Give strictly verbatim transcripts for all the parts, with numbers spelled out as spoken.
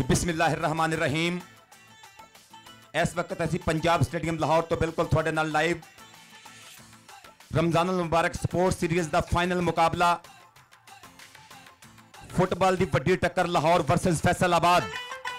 बिस्मिल्लाहिर्रहमानिर्रहीम। इस वक्त असी पंजाब स्टेडियम लाहौर तो बिल्कुल थोड़े नाल live Ramzanul Mubarak sports series का फाइनल मुकाबला फुटबॉल की वड्डी टक्कर लाहौर वर्सेस फैसलाबाद।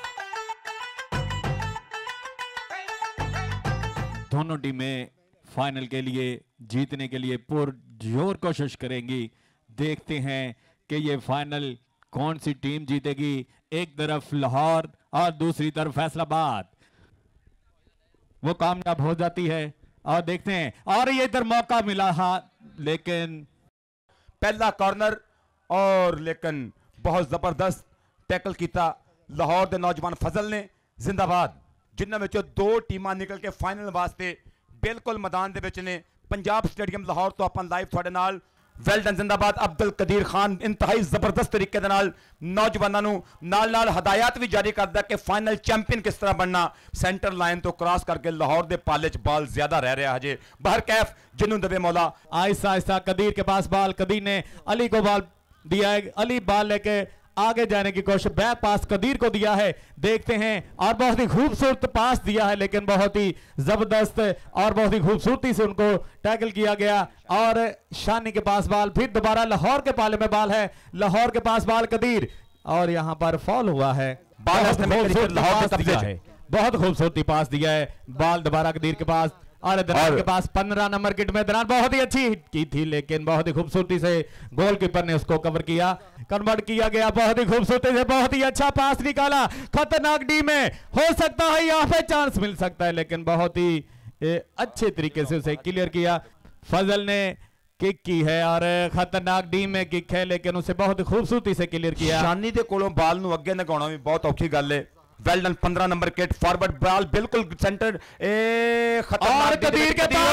दोनों टीमें फाइनल के लिए जीतने के लिए पुरजोर कोशिश करेंगी। देखते हैं कि ये फाइनल कौन सी टीम जीतेगी। एक तरफ लाहौर और दूसरी तरफ फैसलाबाद, वो कामयाब हो जाती है और देखते हैं। और ये इधर मौका मिला हा, लेकिन पहला कॉर्नर और लेकिन बहुत जबरदस्त टैकल किया लाहौर के नौजवान फजल ने। जिंदाबाद जिन्होंने विचों दो टीमां निकल के फाइनल वास्ते बिल्कुल मैदान दे विच ने। पंजाब स्टेडियम लाहौर तो अपन लाइव थोड़े नाल वेल डन जिंदाबाद। अब्दुल कदीर खान इंतहाई जबरदस्त तरीके दे नाल नौजवानों नूं नाल नाल हदायत भी जारी करदा कि फाइनल चैंपियन किस तरह बनना। सेंटर लाइन तो क्रॉस करके लाहौर दे पाले च बॉल ज्यादा रह रहा हजे बाहर कैफ जिन्हों दबे मौला। आहिस्ता आहिस्ता कदीर के पास बॉल, कदीर ने अली को बॉल दिया है। अली बॉल लेके आगे जाने की कोशिश, बैक पास कदीर को दिया है। देखते हैं और बहुत ही खूबसूरत पास दिया है, लेकिन बहुत ही जबरदस्त और बहुत ही खूबसूरती से उनको टैकल किया गया। और शानी के पास बॉल, फिर दोबारा लाहौर के पाले में बॉल है। लाहौर के पास बॉल कदीर और यहां पर फॉल हुआ है। बहुत खूबसूरती पास दिया है। बॉल दोबारा कदीर के पास और दरार के पास पंद्रह नंबर किट में दरार बहुत ही अच्छी हिट की थी, लेकिन बहुत ही खूबसूरती से गोलकीपर ने उसको कवर किया, कन्वर्ट किया गया। बहुत ही खूबसूरती से बहुत ही अच्छा पास निकाला। खतरनाक डी में हो सकता है यहाँ पे चांस मिल सकता है, लेकिन बहुत ही अच्छे तरीके से उसे क्लियर किया। फजल ने किक की है और खतरनाक डी में किक है, लेकिन उसे बहुत खूबसूरती से क्लियर किया। शानी दे कोलों बॉल नूं अगे लगाउणा भी बहुत औखी गल है। वेल डन पंद्रह नंबर किट फॉरवर्ड बॉल बिल्कुल सेंटर ए खतरनाक कदीर के पास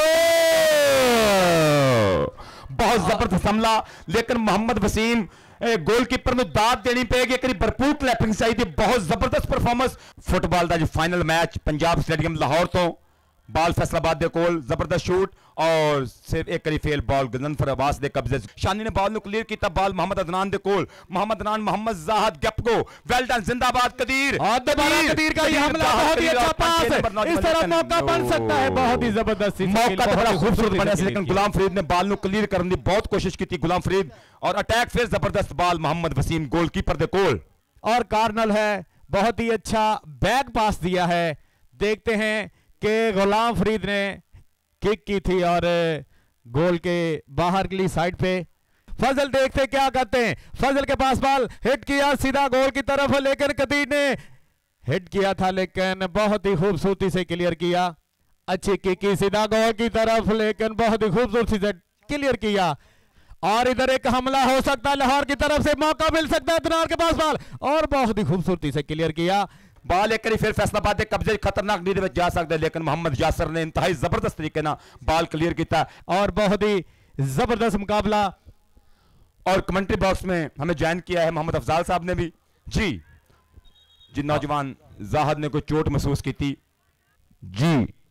बहुत जबरदस्त हमला, लेकिन मोहम्मद वसीम गोलकीपर में दाद देनी पेगी। एक भरपूर क्लैपिंग चाहिए। बहुत जबरदस्त परफॉर्मेंस। फुटबॉल का जो final match Punjab stadium Lahore तो बॉल फैसलाबाद दे कोल जबरदस्त शूट और सिर्फ एक करी फेल बॉल गजनफर अब्बास दे कब्जे। शानी ने बॉल नु क्लियर किया। बॉल मोहम्मद अदनान दे कोल, मोहम्मद अदनान मोहम्मद जाहद गप्पो। वेल डन जिंदाबाद कदीर। और दोबारा कदीर का ये हमला बहुत ही अच्छा पास है। इस तरह मौका बन सकता है। बहुत ही जबरदस्त मौका तो बड़ा खूबसूरत बना, लेकिन गुलाम फरीद ने बॉल नु क्लियर करने की बहुत कोशिश की थी। गुलाम फरीद और अटैक फिर जबरदस्त बॉल मोहम्मद वसीम गोलकीपर दे कोल और कार्नल है। बहुत ही अच्छा बैक पास दिया है। देखते हैं कि गुलाम फरीद ने किक की थी और गोल के बाहर की साइड पे। फजल देखते क्या करते हैं। फजल के पास बॉल हिट किया सीधा गोल की तरफ, लेकिन कदीर ने हिट किया था, लेकिन बहुत ही खूबसूरती से क्लियर किया। अच्छी किक की सीधा गोल की तरफ, लेकिन बहुत ही खूबसूरती से क्लियर किया। और इधर एक हमला हो सकता है लाहौर की तरफ से, मौका मिल सकता है। दरार के पास बॉल और बहुत ही खूबसूरती से क्लियर किया। बॉल एक फिर फैसलाबाद के कब्जे खतरनाक नींद में जा सकते, लेकिन मोहम्मद यासर ने इंतहाई जबरदस्त तरीके ना बॉल क्लियर किया और बहुत ही जबरदस्त मुकाबला। और कमेंट्री बॉक्स में हमें ज्वाइन किया है मोहम्मद अफजाल साहब ने भी जी जी। नौजवान जाहद ने कोई चोट महसूस की थी जी।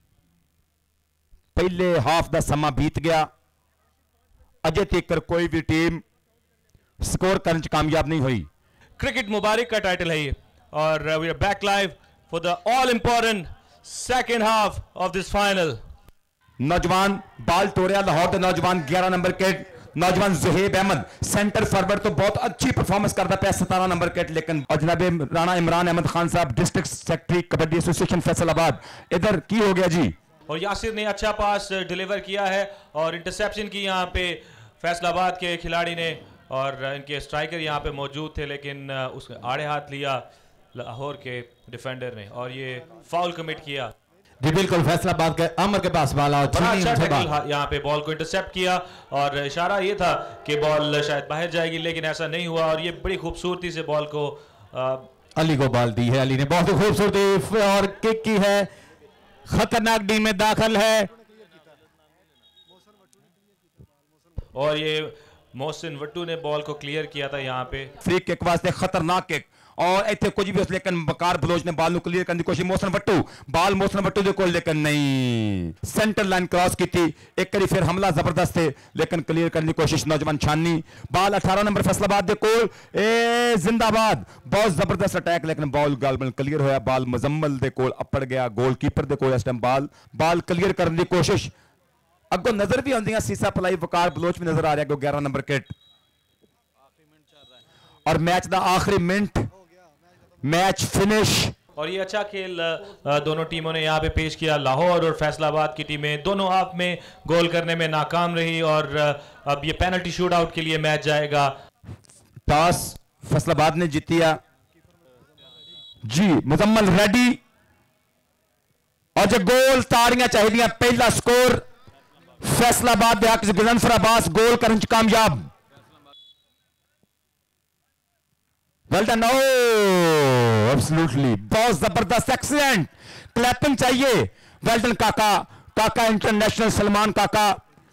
पहले हाफ का समा बीत गया, अजे तक कोई भी टीम स्कोर करने च कामयाब नहीं हुई। क्रिकेट मुबारक का टाइटल है ये और we are back live for the all important second half of this final. नौजवान बाल तोड़िया लाहौर के नौजवान ग्यारह नंबर किट नौजवान जुहेब अहमद सेंटर फॉरवर्ड तो बहुत अच्छी परफॉर्मेंस करता पे सतारह नंबर किट, लेकिन अजनब राणा इमरान अहमद खान साहब district secretary kabaddi association Faisalabad इधर की हो गया जी। और यासिर ने अच्छा पास डिलीवर किया है और इंटरसेप्शन की यहाँ पे फैसलाबाद के खिलाड़ी ने, और इनके स्ट्राइकर यहाँ पे मौजूद थे, लेकिन उसके आड़े हाथ लिया लाहौर के डिफेंडर ने और ये फाउल कमिट किया जी। बिल्कुल फैसलाबाद के अमर के पास बॉल और अच्छा यहाँ पे बॉल को इंटरसेप्ट किया और इशारा ये था कि बॉल शायद बाहर जाएगी, लेकिन ऐसा नहीं हुआ और ये बड़ी खूबसूरती से बॉल को आ, अली को बॉल दी है। अली ने बहुत खूबसूरती और किक की है। खतरनाक डी में दाखिल है और ये मोहसिन वट्टू ने बॉल को क्लियर किया था। यहाँ पे फ्री किक वास्ते खतरनाक किक और इतने कुछ भी लेकिन बकार बलोच ने बाल ਨੂੰ क्लीयर करने की कोशिश मोहसन वट्टू बाल मोहसन वट्टू ਦੇ ਕੋਲ लेकिन नहीं सेंटर लाइन क्रॉस की थी एक करी फिर हमला जबरदस्त है लेकिन क्लियर करने की कोशिश नौजवान छानी बाल अठारह नंबर फैसलाबाद ਦੇ ਕੋਲ ए जिंदाबाद बहुत जबरदस्त अटैक लेकिन बॉल गालबन क्लियर होया बाल मुजम्मल ਦੇ ਕੋਲ अपड़ गया गोलकीपर ਦੇ ਕੋਲ इस टाइम बाल बाल क्लियर करने की कोशिश अगो नजर भी आंदियां सीसा पलाई वकार बलोच भी नजर आ रहा है ग्यारह नंबर किट और मैच का आखिरी मिनट मैच फिनिश और ये अच्छा खेल दोनों टीमों ने यहाँ पे पेश किया। लाहौर और फैसलाबाद की टीमें दोनों हाफ में गोल करने में नाकाम रही और अब ये पेनल्टी शूट आउट के लिए मैच जाएगा। टॉस फैसलाबाद ने जीतिया जी मुजम्मल रेडी और जो गोल तारियां चाहिए पहला स्कोर फैसलाबाद के हक गुजनफर अब्बास गोल करने च कामयाब वेल डन ओ एब्सोल्युटली बहुत जबरदस्त एक्सीलेंट क्लैपिंग चाहिए well done Kaka Kaka international Salman काका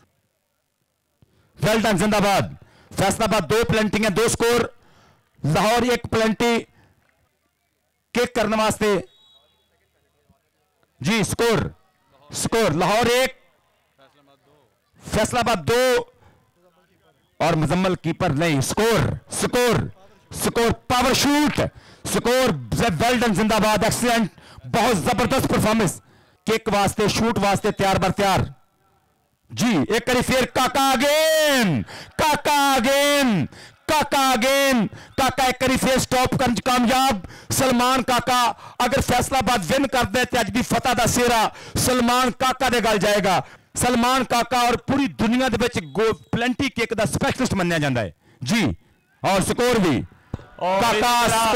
वेल डन जिंदाबाद फैसलाबाद दो प्लेंटी हैं दो स्कोर लाहौर एक प्लेंटी किक करने वास्ते जी स्कोर स्कोर लाहौर एक फैसलाबाद दो और मुजम्मल कीपर नहीं score score score power shoot score well done जिंदाबाद एक्सीलेंट बहुत जबरदस्त परफॉर्मेंस किक वास्ते शूट वास्ते तैयार बर तैयार जी एक करी फिर काका अगेन काका अगेन काका अगेन काका एक करी फिर स्टॉप करने कामयाब सलमान काका अगर फैसलाबाद विन कर दे तो अज की फतह का सेहरा सलमान काका दे गल जाएगा। सलमान काका और पूरी दुनिया दे विच प्लेंटी किक दा स्पेशलिस्ट मन्निया जाता है जी और स्कोर भी काका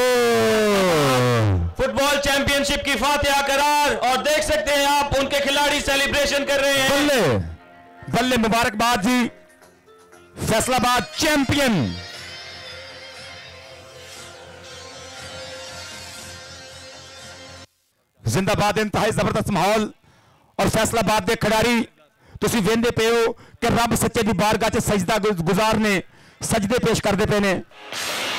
फुटबॉल चैंपियनशिप की फातिहा करार और देख सकते हैं आप उनके खिलाड़ी सेलिब्रेशन कर रहे हैं। बल्ले बल्ले मुबारकबाद जी फैसलाबाद चैंपियन। जिंदाबाद इंतहाई जबरदस्त माहौल और फैसलाबाद के खिडारी तुसी वेंदे पे हो कि रब सच्चे दी बारगाह च सजदा गुजार ने सजदे पेश करते पे ने।